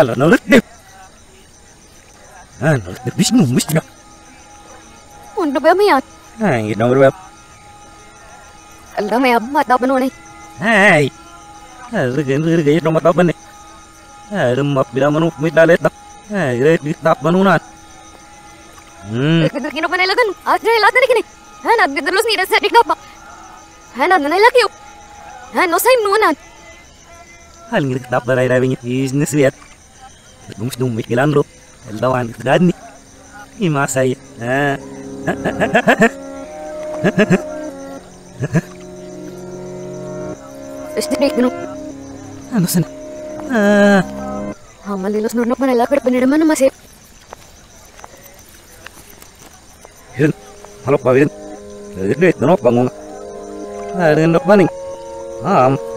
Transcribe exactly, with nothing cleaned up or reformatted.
Hala, no ritip. Ah, no ritip bisnu misna. Undo ba miyan? Ay, no ritip. Alam mo yung mata pa nun eh. Ay. Ah, rigay rigay no mata pa ni. Ah, rumap bila manuk mit dalet. Ay, rigay tap manunan. Hmm. Kino pa nilagan? At dahil at nalikini. Han, at gadalos ni Rasa Dikna pa. Han, at nanilaki yun. Han, no sa'yo nunan. Hal ngirik tap daray daray business liat. Gumus dum mikilan ro. Eldawan gadni. Imasay. Ah. Istri kino. Ano sana? Ah. Ha, malilos nunok pa nilakad paniraman na masip. Yun. Halok pa yun. Dito, dito, no, bangun. Ah, rin, no, baning. Ah,